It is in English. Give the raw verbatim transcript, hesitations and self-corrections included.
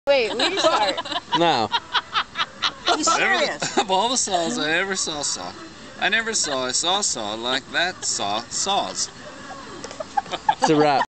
Wait, restart. No. He's serious. Of all the saws I ever saw saw, I never saw a saw saw like that saw saws. It's a wrap.